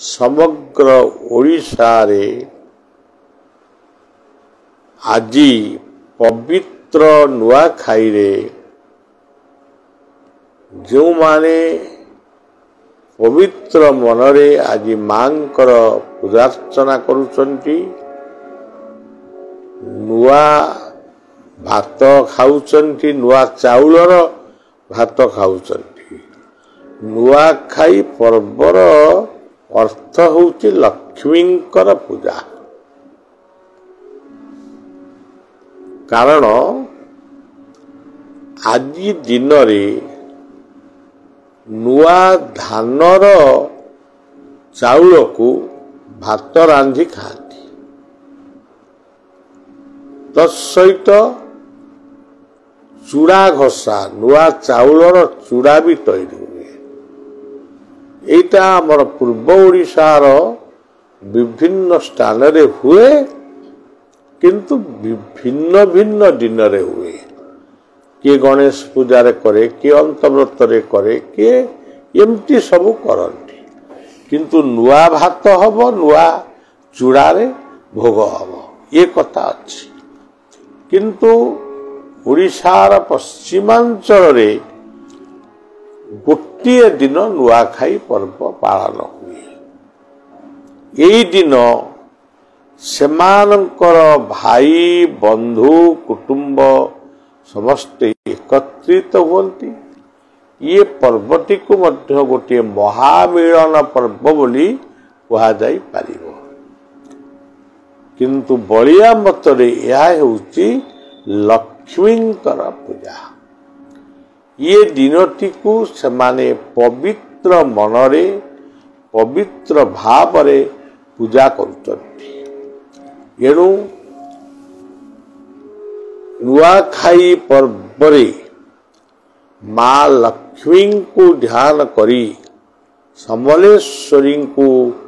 समग्र ओडिशा रे आजी पवित्र नुआखाई रे जो माने पवित्र मनरे आजी मांकर पूजार्चना करुचंती नुआ भात खाउचंती नुआ चाउलर भात खाउचंती। नुआखाई पर्वर अर्थ होउची लक्ष्मींकर पूजा। कारण आजी दिन रे नुआ धानर चाउल को भात रांधि खाती तत्सहित चूड़ा घसा नुआ चाउलर चूड़ा भी तैयारी हुए। एटा हमर पूर्व ओडिशार विभिन्न स्थान रे हुए किंतु भिन्न भिन्न दिन रे हुए। किए गणेश पूजा रे करे किए अंतव्रत रे करे किए एमती सब करती किंतु नुआ भात हब नुआ चूड़ा रे भोग हब ये कथा अच्छी। किंतु ओडिशार पश्चिमांचल रे गोटे दिन नुआखाई पर्व पालन हुए। यही दिन सेमानंकर भाई बंधु कुटुंब समस्ते एकत्रित हुअन्ति। ये पर्वटी को मध्य गोटे महामिलन पर्व बोली कहा जाई पारिबो। किंतु बलिया मतरे यह हेउची लक्ष्मींकर पूजा। ये दिनटी को सेमाने पवित्र मनरे पवित्र भावरे पूजा करुचंती। एणु नुआखाई पर्वरे माँ लक्ष्मी को ध्यान करी समलेश्वरी को